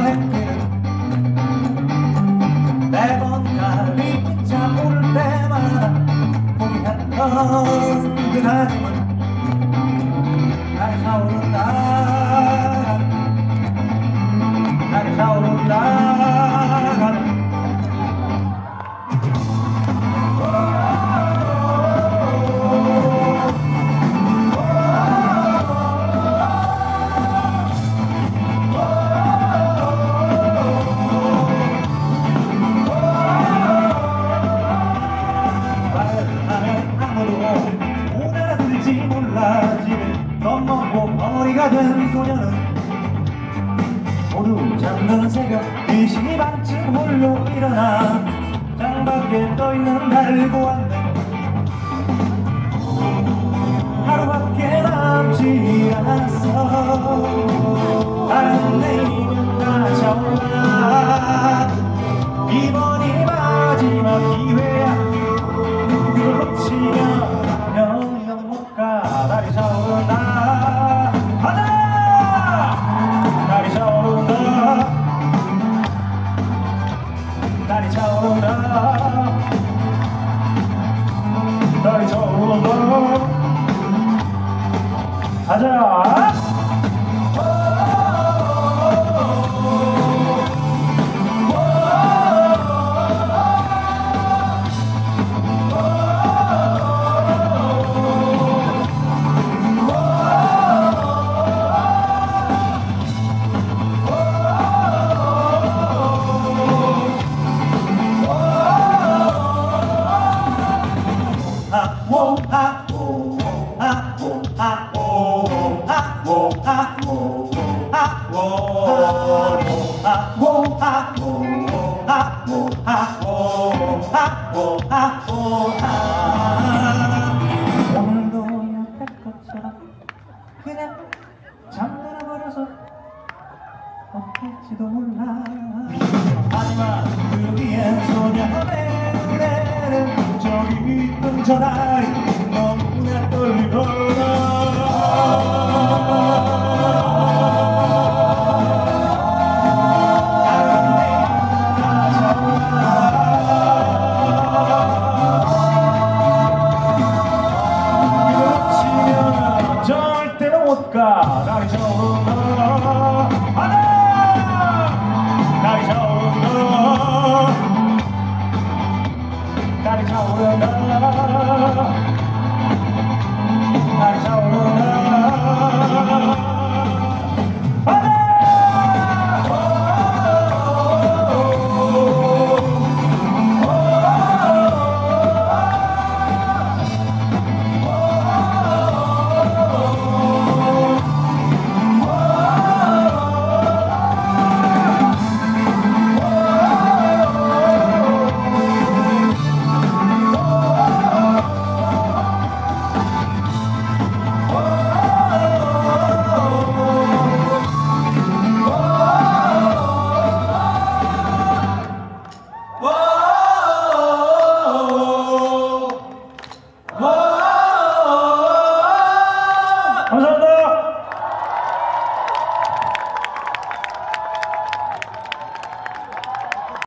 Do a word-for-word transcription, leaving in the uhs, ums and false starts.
길은 매번 가리자 올 때마다 포기했던 그 다짐은 날이 차오른다 날이 차오른다 머리가 된 소녀는 모두 잠든 새벽 네 시 반쯤 홀로 일어나 창밖에 떠있는 달을 보았네. 하루밖에 남지 않았어. 바람 내리면 다시 올라. 이번이 마지막 기회야. 그걸 놓치면 영영 못 가. 달이 차오른다. 가자! 달이 차오른다. 달이 차오른다. 달이 차오른다. 가자! 오늘도 옆에 것처럼 그냥 잠들어버려서 어떨지도 몰라. 하지만 그 위엔 소녀의 노래는 저기 있던 저 달이 너무나 떨리고